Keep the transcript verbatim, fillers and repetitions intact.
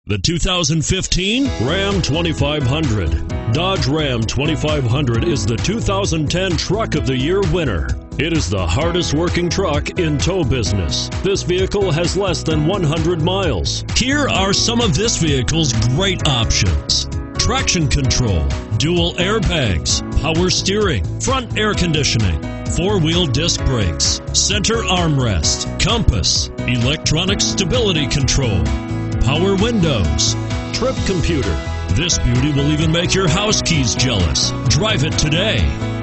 The two thousand fifteen Ram twenty-five hundred. Dodge Ram twenty-five hundred is the two thousand ten Truck of the Year winner. It is the hardest working truck in tow business. This vehicle has less than one hundred miles. Here are some of this vehicle's great options: traction control, dual airbags, power steering, front air conditioning, four-wheel disc brakes, center armrest, compass, electronic stability control, power windows, trip computer. This beauty will even make your house keys jealous. Drive it today.